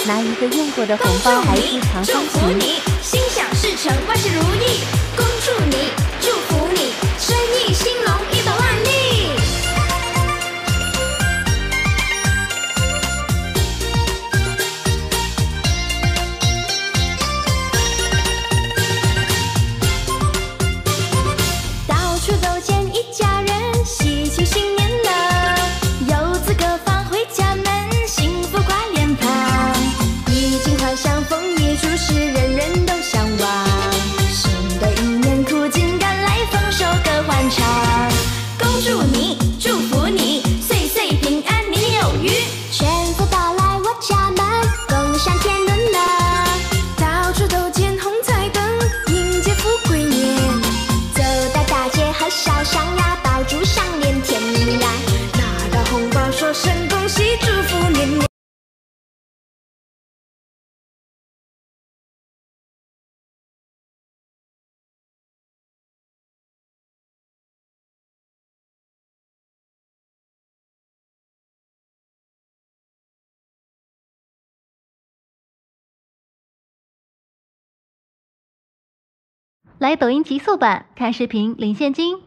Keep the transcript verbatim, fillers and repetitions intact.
拿一个用过的红包来祝长方形。 你心想事成，万事如意，恭祝你，祝福你，生意兴隆，一百万利。到处都见一家人，喜庆新年了，有资格放回家门，幸福挂脸庞。衣锦还乡，丰衣足食，人人都向往。新的一年苦尽甘来，丰收歌欢唱。恭祝你，祝福你，岁岁平安，年年有余，全福到来我家门，共享天伦乐。到处都见红彩灯，迎接富贵年。走到大街和小巷呀，爆竹响连天来，拿到红包说声恭喜，祝福年年。 来抖音极速版看视频领现金。